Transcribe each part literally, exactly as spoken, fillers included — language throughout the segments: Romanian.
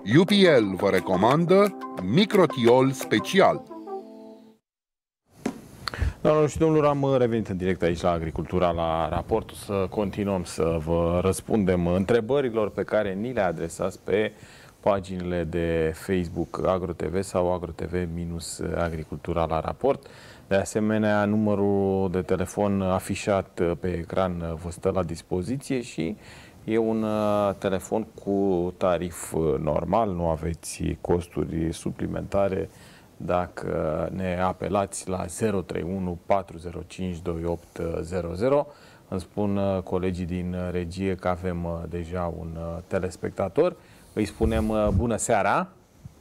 U P L vă recomandă microtiol special. Doamnelor și domnilor, am revenit în direct aici la Agricultura la Raport. Să continuăm să vă răspundem întrebărilor pe care ni le adresați pe paginile de Facebook AgroTV sau AgroTV-Agricultura la Raport. De asemenea, numărul de telefon afișat pe ecran vă stă la dispoziție și e un telefon cu tarif normal, nu aveți costuri suplimentare dacă ne apelați la zero trei unu patru zero cinci doi opt zero zero. Îmi spun colegii din regie că avem deja un telespectator. Îi spunem bună seara.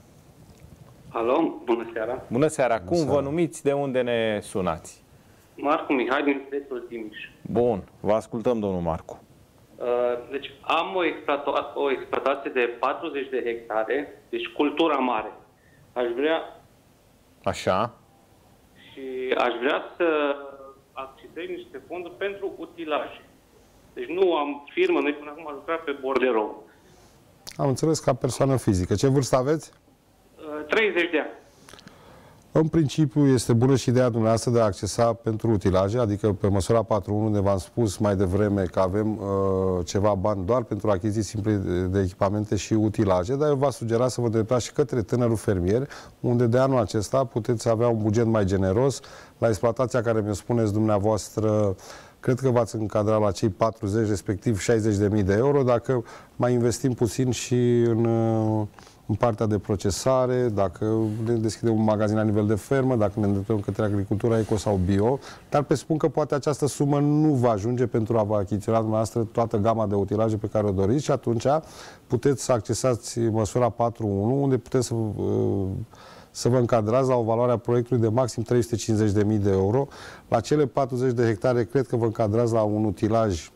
Alo, bună seara. Bună seara. Bună Cum seara. vă numiți? De unde ne sunați? Marcu Mihai din județul Timiș. Bun. Vă ascultăm, domnul Marcu. Deci am o, exploata o exploatație de patruzeci de hectare, deci cultura mare. Aș vrea Așa. și aș vrea să accesez niște fonduri pentru utilaje. Deci nu am firmă, noi până acum am lucrat pe borderou. Am înțeles, ca persoană fizică. Ce vârstă aveți? treizeci de ani. În principiu, este bună și ideea dumneavoastră de a accesa pentru utilaje, adică pe măsura patru unu, unde v-am spus mai devreme că avem uh, ceva bani doar pentru achiziții simple de, de echipamente și utilaje, dar eu v-aș sugera să vă îndreptați și către tânărul fermier, unde de anul acesta puteți avea un buget mai generos. La exploatația care mi-o spuneți dumneavoastră, cred că v-ați încadrat la cei patruzeci, respectiv șaizeci de mii de euro, dacă mai investim puțin și în... Uh, în partea de procesare, dacă ne deschidem un magazin la nivel de fermă, dacă ne îndreptăm către agricultura eco sau bio, dar presupun că poate această sumă nu va ajunge pentru a vă achiziționa dumneavoastră toată gama de utilaje pe care o doriți și atunci puteți să accesați măsura patru unu, unde puteți să, să vă încadrați la o valoare a proiectului de maxim trei sute cincizeci de mii de euro. La cele patruzeci de hectare cred că vă încadrați la un utilaj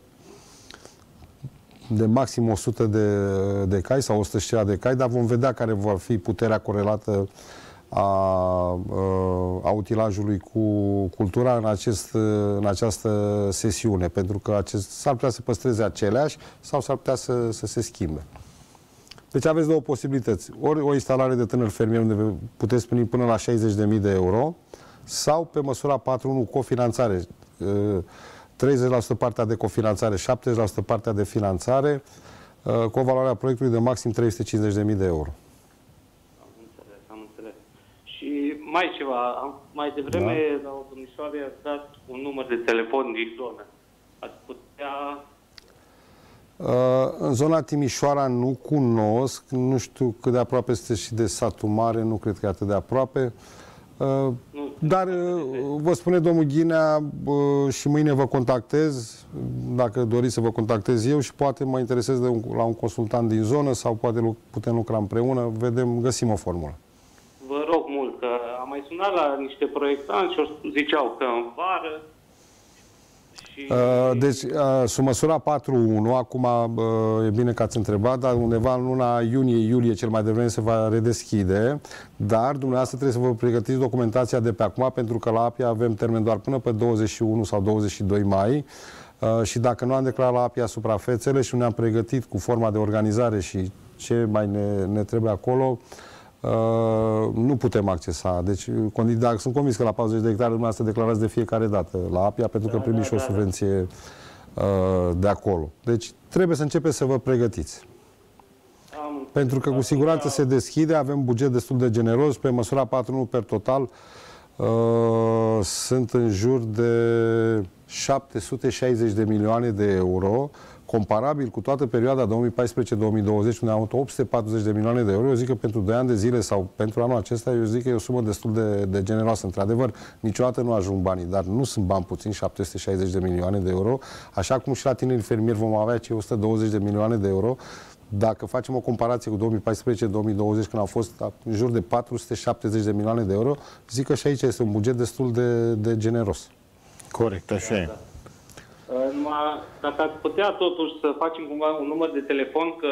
de maxim o sută de, de cai sau o sută și ceva de cai, dar vom vedea care va fi puterea corelată a, a utilajului cu cultura în, acest, în această sesiune, pentru că acest, s-ar putea să păstreze aceleași sau s-ar putea să, să se schimbe. Deci aveți două posibilități. Ori o instalare de tânăr fermier unde puteți primi până la șaizeci de mii de euro sau pe măsura patru unu cofinanțare, treizeci la sută partea de cofinanțare, șaptezeci la sută partea de finanțare, cu o valoare a proiectului de maxim trei sute cincizeci de mii de euro. Am înțeles, am înțeles. Și mai ceva, am, mai devreme da. La o domnișoară i-ați dat un număr de telefon din zonă. Ați putea... În zona Timișoara nu cunosc, nu știu cât de aproape este și de satul mare, nu cred că e atât de aproape. Dar vă spune domnul Ghinea și mâine vă contactez, dacă doriți să vă contactez eu și poate mă interesez de un, la un consultant din zonă sau poate putem lucra împreună, vedem, găsim o formulă. Vă rog mult, că am mai sunat la niște proiectanți și ziceau că în vară și... Deci, sub măsura patru unu, acum e bine că ați întrebat, dar undeva în luna iunie-iulie cel mai devreme se va redeschide, dar dumneavoastră trebuie să vă pregătiți documentația de pe acum, pentru că la APIA avem termen doar până pe douăzeci și unu sau douăzeci și doi mai și dacă nu am declarat la APIA suprafețele și nu ne-am pregătit cu forma de organizare și ce mai ne, ne trebuie acolo, Uh, nu putem accesa. Deci, dacă sunt convins că la patruzeci de hectare dumneavoastră declarați de fiecare dată la APIA, pentru că da, primiți da, și o subvenție uh, de acolo. Deci, trebuie să începeți să vă pregătiți. Am pentru că cu siguranță se deschide, avem buget destul de generos, pe măsura patru unu per total uh, sunt în jur de șapte sute șaizeci de milioane de euro, comparabil cu toată perioada două mii paisprezece două mii douăzeci, unde am avut opt sute patruzeci de milioane de euro. Eu zic că pentru doi ani de zile sau pentru anul acesta, eu zic că e o sumă destul de, de generoasă. Într-adevăr, niciodată nu ajung banii, dar nu sunt bani puțini, șapte sute șaizeci de milioane de euro, așa cum și la tinerii fermieri vom avea cei o sută douăzeci de milioane de euro. Dacă facem o comparație cu două mii paisprezece două mii douăzeci, când au fost în jur de patru sute șaptezeci de milioane de euro, zic că și aici este un buget destul de, de generos. Corect, așa e. Dacă ați putea totuși să facem cumva un număr de telefon, că...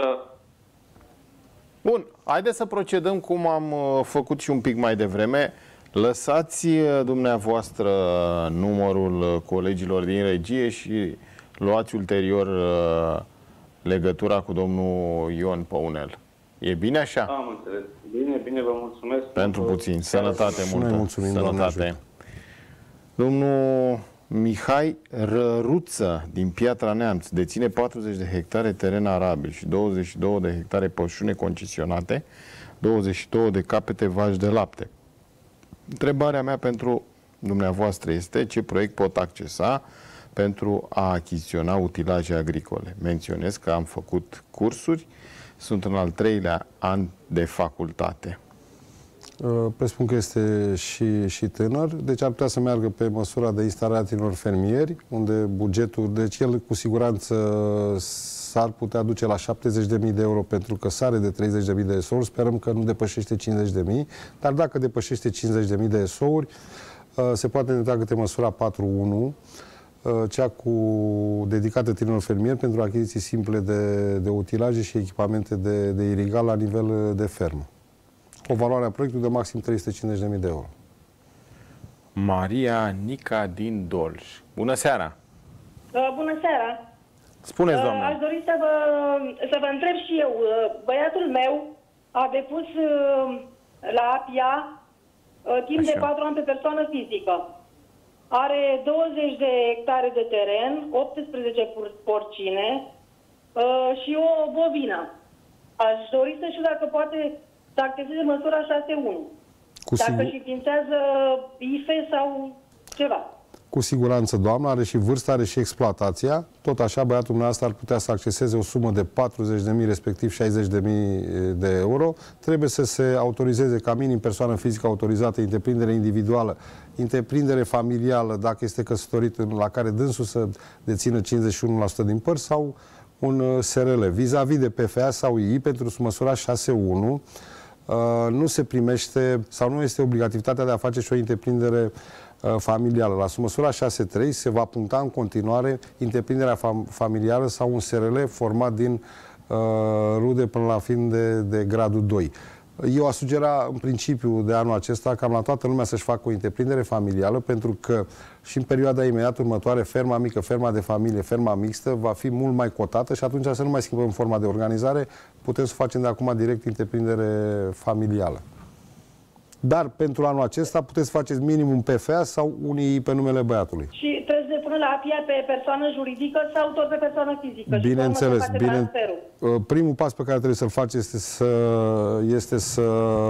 Bun, haideți să procedăm cum am făcut și un pic mai devreme. Lăsați dumneavoastră numărul colegilor din regie și luați ulterior legătura cu domnul Ion Păunel. E bine așa? Am înțeles. Bine, bine, vă mulțumesc. Pentru puțin. Sănătate multă. Noi mulțumim, Sănătate. Domnul Mihai Răruță din Piatra Neamț deține patruzeci de hectare teren arabil și douăzeci și două de hectare pășune concesionate, douăzeci și două de capete vaci de lapte. Întrebarea mea pentru dumneavoastră este ce proiect pot accesa pentru a achiziționa utilaje agricole. Menționez că am făcut cursuri, sunt în al treilea an de facultate. Presupun că este și, și tânăr, deci ar putea să meargă pe măsura de instalare a tinerilor fermieri, unde bugetul, deci el cu siguranță s-ar putea duce la șaptezeci de mii de euro pentru că sare de treizeci de mii de esouri, sperăm că nu depășește cincizeci de mii, dar dacă depășește cincizeci de mii de esouri, se poate intra câte măsura patru unu, cea cu dedicată tinerilor fermieri pentru achiziții simple de, de utilaje și echipamente de, de irigat la nivel de fermă. O valoare a proiectului de maxim trei sute cincizeci de mii de euro. Maria Nica din Dolj. Bună seara! Uh, bună seara! Spuneți, doamnă. Uh, aș dori să vă, să vă întreb și eu. Uh, băiatul meu a depus uh, la A P I A uh, timp Așa. de patru ani pe persoană fizică. Are douăzeci de hectare de teren, optsprezece porcine uh, și o bovină. Aș dori să știu dacă poate să acceseze măsura șase unu. Cu dacă sigur... își înființează I F E sau ceva. Cu siguranță, doamna, are și vârsta, are și exploatația. Tot așa, băiatul dumneavoastră ar putea să acceseze o sumă de patruzeci de mii, respectiv șaizeci de mii de euro. Trebuie să se autorizeze ca minim persoană fizică autorizată, întreprindere individuală, întreprindere familială, dacă este căsătorit, la care dânsul să dețină cincizeci și unu la sută din părți, sau un S R L. Vis-a-vis de P F A sau I I, pentru măsura șase unu, nu se primește sau nu este obligativitatea de a face și o întreprindere familială. La măsura șase trei se va puncta în continuare întreprinderea fam familială sau un S R L format din uh, rude până la fin de, de gradul doi. Eu aș sugera în principiu de anul acesta cam la toată lumea să-și facă o întreprindere familială, pentru că și în perioada imediat următoare ferma mică, ferma de familie, ferma mixtă va fi mult mai cotată și atunci să nu mai schimbăm forma de organizare, putem să facem de acum direct întreprindere familială. Dar pentru anul acesta puteți să faceți minim un P F A sau unii pe numele băiatului. Și trebuie să pună la A P I A pe persoană juridică sau tot pe persoană fizică? Bineînțeles. Bine, primul pas pe care trebuie să-l faceți este să, este să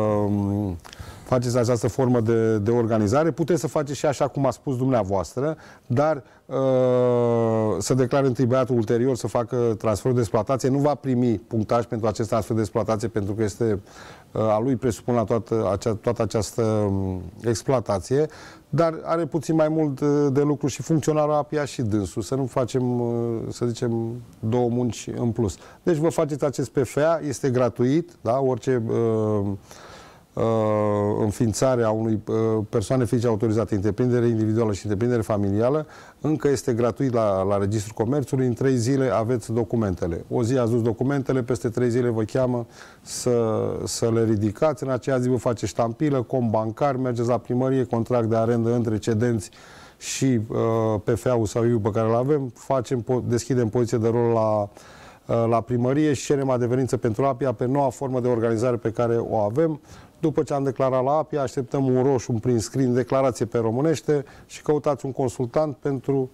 faceți această formă de, de organizare. Puteți să faceți și așa cum a spus dumneavoastră, dar uh, să declare întâi băiatul, ulterior să facă transferul de exploatație. Nu va primi punctaj pentru acest transfer de exploatație, pentru că este uh, a lui, presupun, la toată, acea, toată această um, exploatație, dar are puțin mai mult uh, de lucru și funcționarul A P I A și dânsul. Să nu facem, uh, să zicem, două munci în plus. Deci vă faceți acest P F A, este gratuit, da? Orice uh, Uh, înființarea unui uh, persoane fizice autorizate, întreprindere individuală și întreprindere familială, încă este gratuit la, la Registrul Comerțului. În trei zile aveți documentele. O zi ați dus documentele, peste trei zile vă cheamă să, să le ridicați. În aceea zi vă face ștampilă, cont bancar, mergeți la primărie, contract de arendă între cedenți și uh, P F A-ul sau I U pe care îl avem, facem, deschidem poziție de rol la la primărie și cerem adeverință pentru A P I A pe noua formă de organizare pe care o avem. După ce am declarat la A P I A, așteptăm un roșu, un prin screen, declarație pe românește și căutați un consultant pentru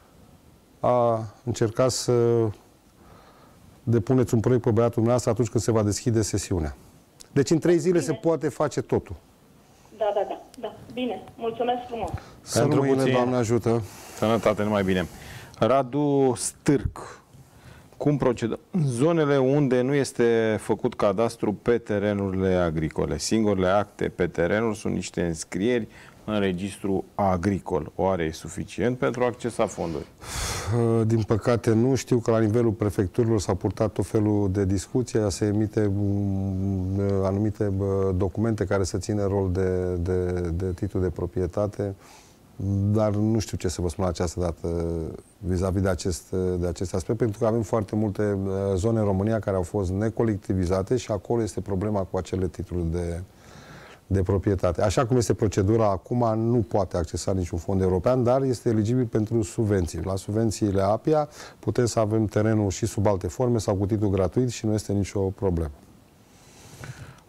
a încerca să depuneți un proiect pe băiatul dumneavoastră atunci când se va deschide sesiunea. Deci în trei zile Bine. se poate face totul. Da, da, da. da. Bine. Mulțumesc frumos. Să nu mâine, Doamne ajută. Sănătate, numai bine. Radu Stârc. Cum procedăm? Zonele unde nu este făcut cadastru pe terenurile agricole. Singurele acte pe terenuri sunt niște înscrieri în registru agricol. Oare e suficient pentru a accesa fonduri? Din păcate nu. Știu că la nivelul prefecturilor s-a purtat tot felul de discuție, se emite anumite documente care să țină rol de, de, de titlu de proprietate, dar nu știu ce să vă spun această dată vis-a-vis de acest, de acest aspect, pentru că avem foarte multe zone în România care au fost necolectivizate și acolo este problema cu acele titluri de, de proprietate. Așa cum este procedura acum, nu poate accesa niciun fond european, dar este eligibil pentru subvenții. La subvențiile A P I A putem să avem terenul și sub alte forme sau cu titlu gratuit și nu este nicio problemă.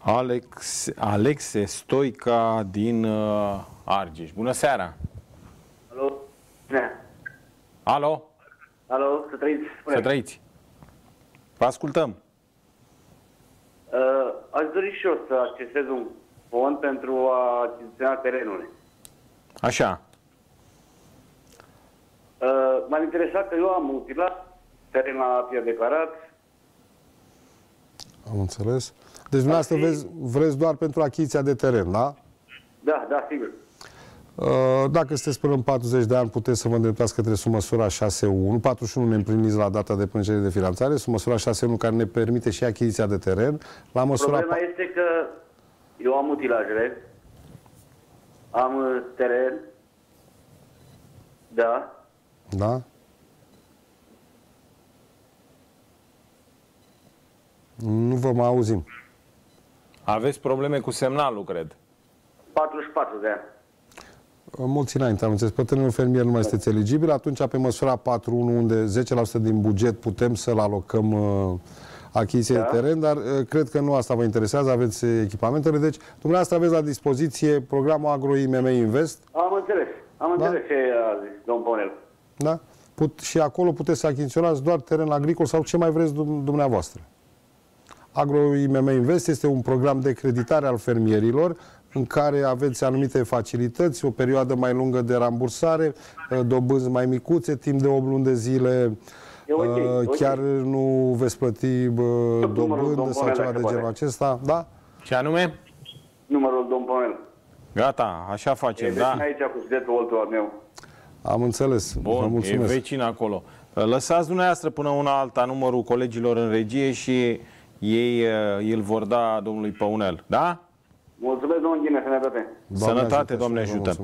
Alex, Alexe Stoica din uh, Argeș. Bună seara! Alo? Bine. Alo? Alo, să trăiți. Spune. Să trăiți. Vă ascultăm. Uh, aș dori și eu să accesez un fond pentru a achiziționa terenul. Așa. Uh, m-am interesat că eu am utilat teren la Apia declarat. Am înțeles. Deci dumneavoastră vezi, vreți doar pentru achiziția de teren, da? Da, da, sigur. Dacă sunteți până în patruzeci de ani, puteți să vă îndreptați către sub măsura șase unu. patruzeci și unu ne împliniți la data de plângere de finanțare, sub măsura șase unu care ne permite și achiziția de teren. La măsura Problema este că eu am utilajele, am teren, da. Da? Nu vă mai auzim. Aveți probleme cu semnalul, cred. patruzeci și patru de ani. Mulți înainte, am înțeles. Bătrânul fermier nu mai este eligibil. Atunci, pe măsura patru unu, unde zece la sută din buget putem să-l alocăm uh, achiziție da. de teren, dar uh, cred că nu asta vă interesează, aveți echipamentele. Deci, dumneavoastră aveți la dispoziție programul Agro I M M Invest. Am înțeles. Am da? înțeles ce a zis domnul Paunel. Da? Put, și acolo puteți să achiziționați doar teren agricol sau ce mai vreți dumneavoastră. Agro I M M Invest este un program de creditare al fermierilor în care aveți anumite facilități, o perioadă mai lungă de rambursare, dobânzi mai micuțe, timp de opt luni de zile, okay, chiar okay. nu veți plăti dobândă sau ceva de genul acesta. Da? Ce anume? Numărul domnul Paunel. Gata, așa facem, e da? aici cu județul Oltu al meu. Am înțeles. Bun, vă mulțumesc. E vecin acolo. Lăsați dumneavoastră până una alta numărul colegilor în regie și ei îl vor da domnului Păunel. Da? Mulțumesc, domnul Ghine, sănătate. Sănătate, Doamne ajută.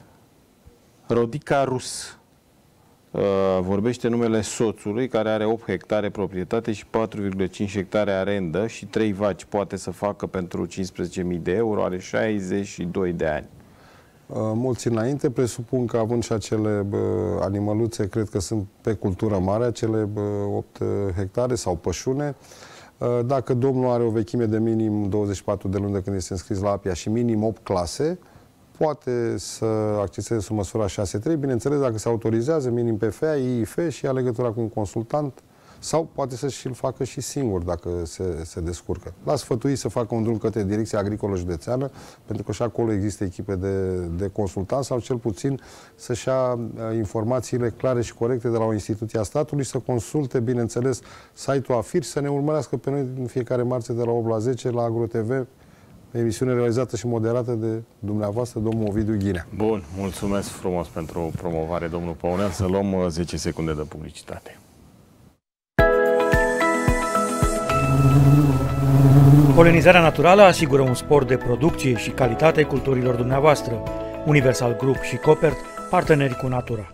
Rodica Rus uh, vorbește numele soțului care are opt hectare proprietate și patru virgulă cinci hectare arendă și trei vaci poate să facă pentru cincisprezece mii de euro, are șaizeci și doi de ani. Uh, mulți înainte, presupun că având și acele bă, animăluțe, cred că sunt pe cultură mare, acele bă, opt hectare sau pășune. Dacă domnul are o vechime de minim douăzeci și patru de luni de când este înscris la Apia și minim opt clase, poate să acceseze sub măsura șase trei, bineînțeles dacă se autorizează minim P F A, I I F și ia legătura cu un consultant sau poate să și-l facă și singur dacă se, se descurcă. L-a sfătuit să facă un drum către Direcția Agricolă Județeană, pentru că și acolo există echipe de, de consultanți sau cel puțin să-și ia informațiile clare și corecte de la o instituție a statului, să consulte, bineînțeles, site-ul AFIR și să ne urmărească pe noi în fiecare marți de la opt la zece la Agro T V, emisiune realizată și moderată de dumneavoastră, domnul Ovidiu Ghinea. Bun, mulțumesc frumos pentru promovare, domnul Păunel. Să luăm zece secunde de publicitate. Polenizarea naturală asigură un spor de producție și calitate culturilor dumneavoastră. Universal Group și Copert, parteneri cu natura.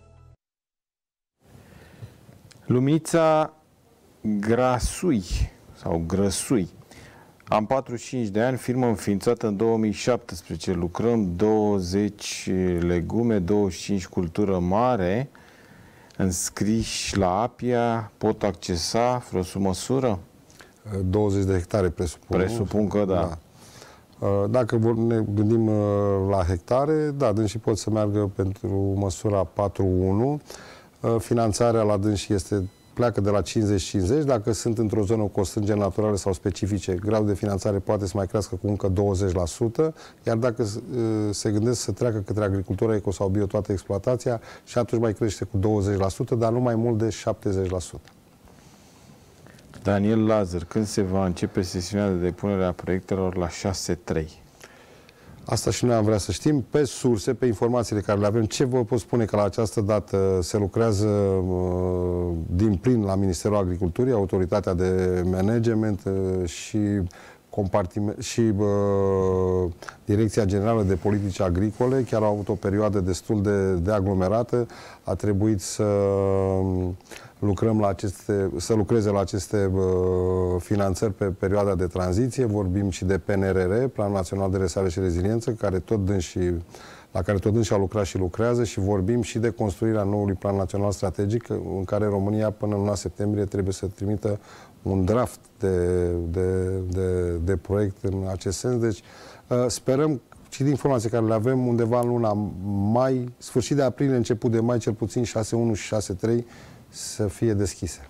Lumița Grasui sau Grăsui. Am patruzeci și cinci de ani, firmă înființată în două mii șaptesprezece. Lucrăm douăzeci legume, douăzeci și cinci cultură mare. Înscriși la Apia, pot accesa vreo sub măsură? douăzeci de hectare, presupun. Presupun că da. da. Dacă ne gândim la hectare, da, dânsii pot să meargă pentru măsura patru unu. Finanțarea la dânsii este, pleacă de la cincizeci cincizeci. Dacă sunt într-o zonă cu constrângeri naturale sau specifice, gradul de finanțare poate să mai crească cu încă douăzeci la sută. Iar dacă se gândesc să treacă către agricultura eco sau bio toată exploatația, și atunci mai crește cu douăzeci la sută, dar nu mai mult de șaptezeci la sută. Daniel Lazar, când se va începe sesiunea de depunere a proiectelor la șase trei? Asta și noi am vrea să știm, pe surse, pe informațiile care le avem. Ce vă pot spune că la această dată se lucrează uh, din plin la Ministerul Agriculturii, Autoritatea de Management uh, și, și uh, Direcția Generală de Politici Agricole. Chiar au avut o perioadă destul de, de aglomerată. A trebuit să uh, lucrăm la aceste, să lucreze la aceste uh, finanțări pe perioada de tranziție. Vorbim și de P N R R, Plan Național de Redresare și Reziliență, care tot dânsii, la care tot dânsii au lucrat și lucrează, și vorbim și de construirea noului Plan Național Strategic, în care România până în luna septembrie trebuie să trimită un draft de, de, de, de proiect în acest sens. Deci sperăm, și din informații care le avem, undeva în luna mai, sfârșit de aprilie, început de mai, cel puțin șase unu și șase trei să fie deschise.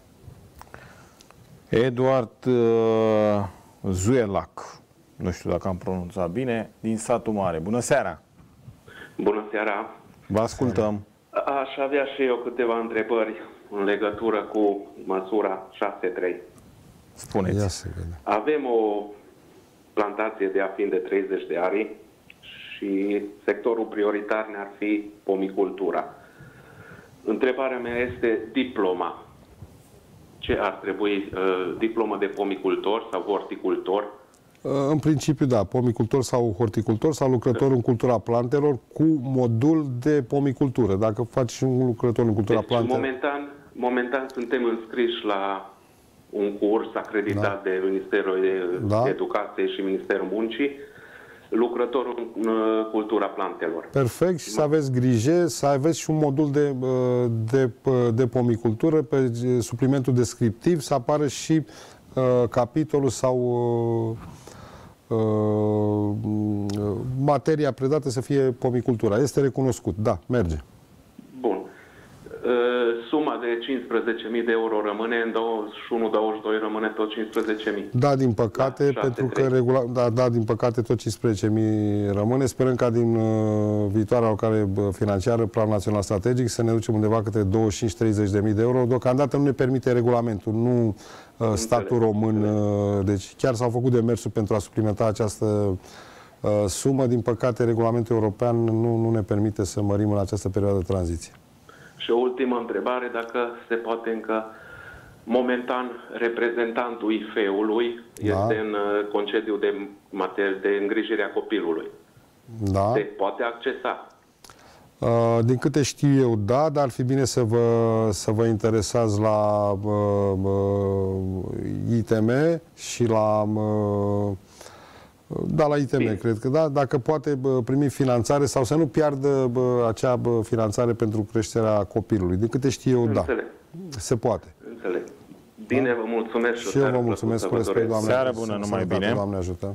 Eduard uh, Zuelac, nu știu dacă am pronunțat bine, din Satul Mare. Bună seara! Bună seara! Vă ascultăm! Aș avea și eu câteva întrebări în legătură cu măsura șase trei. Spuneți. Avem o plantație de afin de treizeci de ari și sectorul prioritar ne-ar fi pomicultura. Întrebarea mea este diploma. Ce ar trebui? Uh, diplomă de pomicultor sau horticultor? În principiu, da, pomicultor sau horticultor sau lucrător în cultura plantelor cu modul de pomicultură. Dacă faci un lucrător în cultura deci, plantelor... Momentan, momentan suntem înscriși la un curs acreditat da. de Ministerul da. Educației și Ministerul Muncii, lucrător în cultura plantelor. Perfect, și să aveți grijă, să aveți și un modul de, de, de pomicultură, pe suplimentul descriptiv, să apară și uh, capitolul sau uh, uh, materia predată să fie pomicultura. Este recunoscut, da, merge. Bun. Suma de cincisprezece mii de euro rămâne, în douăzeci și unu douăzeci și doi rămâne tot cincisprezece mii. Da, din păcate, da, pentru că regula, da, da, din păcate tot cincisprezece mii rămâne. Sperăm ca din uh, viitoarea alocare financiară, Plan Național Strategic, să ne ducem undeva către douăzeci și cinci treizeci de mii de euro. Deocamdată nu ne permite regulamentul, nu uh, statul român. Uh, deci chiar s-au făcut demersuri pentru a suplimenta această uh, sumă. Din păcate, regulamentul european nu, nu ne permite să mărim în această perioadă de tranziție. Și o ultimă întrebare, dacă se poate încă, momentan reprezentantul I F E-ului da. este în concediu de, de îngrijire a copilului. Da. Se poate accesa? Uh, din câte știu eu, da, dar ar fi bine să vă, să vă interesați la uh, uh, I T M și la... Uh, Da, la I T M, Bine. cred că da. Dacă poate bă, primi finanțare sau să nu piardă bă, acea bă, finanțare pentru creșterea copilului. De câte știu eu, Înțeleg. da. Se poate. Înțeleg. Bine, da? Vă mulțumesc. Și eu vă mulțumesc cu respect, Doamne. Seară bună, numai bine. Doamne ajută.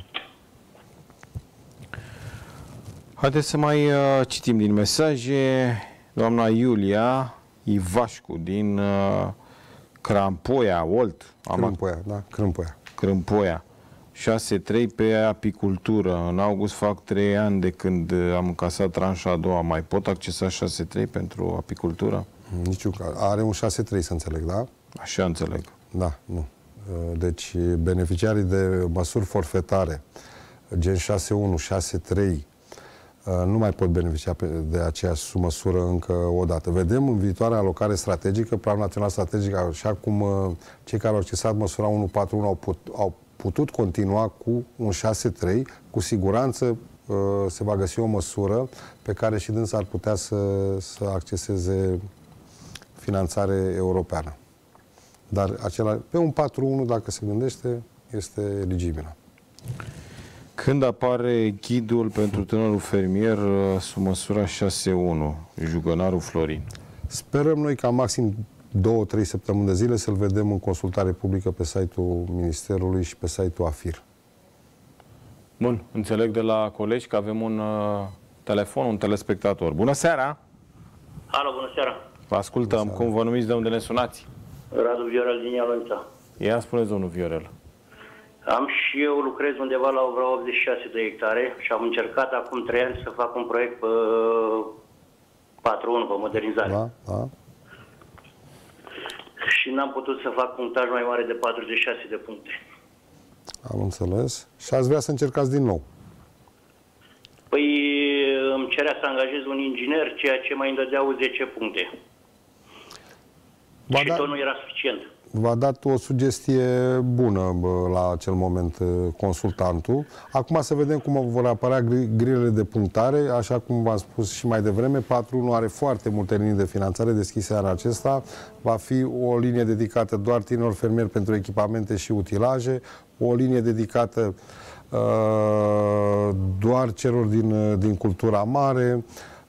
Haideți să mai uh, citim din mesaje. Doamna Iulia Ivașcu din uh, Crampoia, Olt. Crâmpoia, da, Crâmpoia. Crâmpoia. șase trei pe apicultură. În august fac trei ani de când am încasat tranșa a doua. Mai pot accesa șase trei pentru apicultură? Niciun caz. Are un șase trei, să înțeleg, da? Așa înțeleg. Da, nu. Deci beneficiarii de măsuri forfetare, gen șase unu, șase trei, nu mai pot beneficia de aceeași măsură încă o dată. Vedem în viitoarea alocare strategică, Planul Național Strategic, așa cum cei care au accesat măsura unu patru unu au, put, au putut continua cu un șase trei, cu siguranță uh, se va găsi o măsură pe care și dânsa ar putea să, să acceseze finanțare europeană. Dar acela, pe un patru unu, dacă se gândește, este eligibilă. Când apare ghidul pentru tânărul fermier sub măsura șase unu, Jugănarul Florin? Sperăm noi ca maxim două, trei săptămâni de zile să-l vedem în consultare publică pe site-ul Ministerului și pe site-ul AFIR. Bun, înțeleg de la colegi că avem un uh, telefon, un telespectator. Bună seara! Alo, bună seara! Vă ascultăm. Cum vă numiți, de unde ne sunați? Radu Viorel din Ialănța. Ia spuneți, domnul Viorel. Am și eu lucrez undeva la vreo optzeci și șase de hectare și am încercat acum trei ani să fac un proiect pe patru unu, pe modernizare. Da, da. Și n-am putut să fac punctaj mai mare de patruzeci și șase de puncte. Am înțeles. Și ați vrea să încercați din nou? Păi îmi cerea să angajez un inginer, ceea ce mai îmi dădeau zece puncte. Va și da... tot nu era suficient. V-a dat o sugestie bună bă, la acel moment consultantul. Acum să vedem cum vor apărea grilele de punctare. Așa cum v-am spus și mai devreme, patru unu are foarte multe linii de finanțare deschise anul acesta. Va fi o linie dedicată doar tinerilor fermieri pentru echipamente și utilaje, o linie dedicată uh, doar celor din, din cultura mare,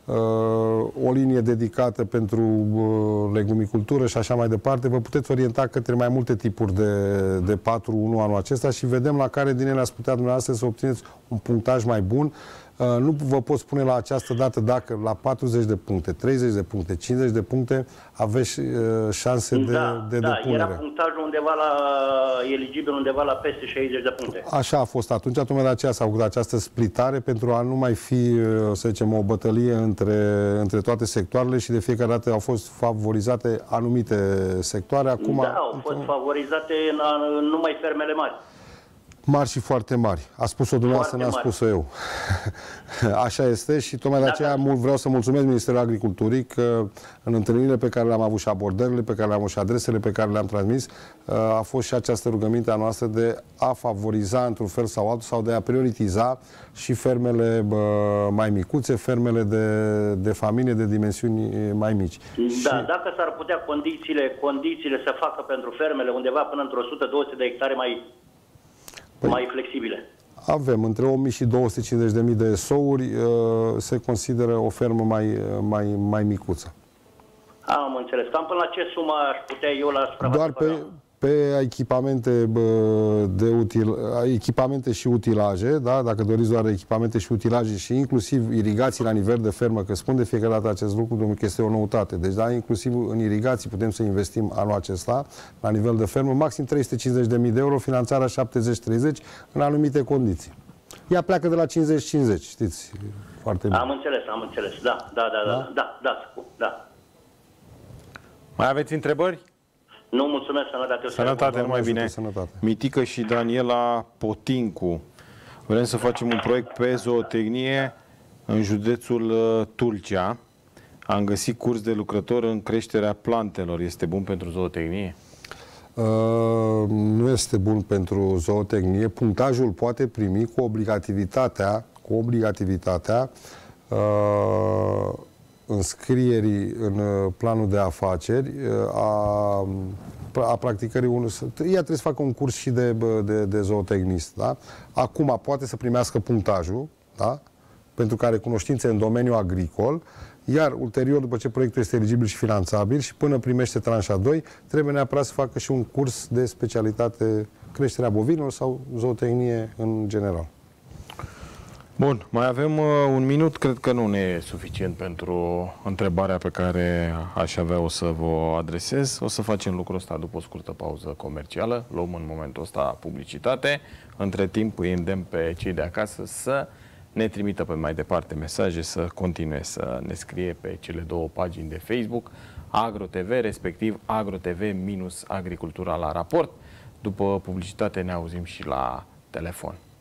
o linie dedicată pentru legumicultură și așa mai departe, vă puteți orienta către mai multe tipuri de, de patru unu anul acesta și vedem la care din ele ați putea dumneavoastră să obțineți un punctaj mai bun. Nu vă pot spune la această dată dacă la patruzeci de puncte, treizeci de puncte, cincizeci de puncte aveți șanse de, da, de da, depunere. Era punctajul undeva la, eligibil undeva la peste șaizeci de puncte. Așa a fost atunci, tocmai de aceea s-a făcut această splitare pentru a nu mai fi, să zicem, o bătălie între, între toate sectoarele și de fiecare dată au fost favorizate anumite sectoare. Acum, da, au fost favorizate în, în numai fermele mari. Mari și foarte mari. A spus-o dumneavoastră, n-am spus-o eu. Așa este și tocmai de aceea mult vreau să mulțumesc Ministerul Agriculturii că în întâlnirile pe care le-am avut și abordările pe care le-am avut și adresele pe care le-am transmis a fost și această rugăminte a noastră de a favoriza într-un fel sau altul sau de a prioritiza și fermele mai micuțe, fermele de, de familie de dimensiuni mai mici. Da, și... dacă s-ar putea condițiile, condițiile să facă pentru fermele undeva până într-o o sută două sute de hectare mai Păi, mai flexibile. Avem între o mie și două sute cincizeci de mii de E S O-uri, se consideră o fermă mai, mai, mai micuță. Am înțeles. Cam până la ce sumă aș putea eu la suprafață? Doar pe, pe echipamente, de util, echipamente și utilaje, da? Dacă doriți doar echipamente și utilaje și inclusiv irigații la nivel de fermă, că spun de fiecare dată acest lucru, pentru că este o noutate. Deci, da, inclusiv în irigații putem să investim anul acesta, la nivel de fermă, maxim trei sute cincizeci de mii de euro, finanțarea șaptezeci treizeci în anumite condiții. Ea pleacă de la cincizeci cincizeci, știți, foarte bine. Am înțeles, am înțeles, da, da, da, da, da, da, da. da. Mai aveți întrebări? Nu, mulțumesc, sănătate. Sănătate, numai bine. Sănătate. Mitică și Daniela Potincu. Vrem să facem un proiect pe zootehnie în județul Tulcea. Am găsit curs de lucrător în creșterea plantelor. Este bun pentru zootehnie? Uh, nu este bun pentru zootehnie. Punctajul poate primi cu obligativitatea, cu obligativitatea uh, înscrierii în planul de afaceri a, a practicării unui... Ea trebuie să facă un curs și de, de, de zootehnist. Da? Acum poate să primească punctajul, da? Pentru care cunoștințe în domeniul agricol, iar ulterior, după ce proiectul este eligibil și finanțabil și până primește tranșa doi, trebuie neapărat să facă și un curs de specialitate creșterea bovinilor sau zootehnie în general. Bun, mai avem uh, un minut, cred că nu ne e suficient pentru întrebarea pe care aș avea o să vă adresez. O să facem lucrul ăsta după o scurtă pauză comercială. Luăm în momentul ăsta publicitate. Între timp îi îndemn pe cei de acasă să ne trimită pe mai departe mesaje, să continue să ne scrie pe cele două pagini de Facebook, AgroTV, respectiv AgroTV minus Agricultura la raport. După publicitate ne auzim și la telefon.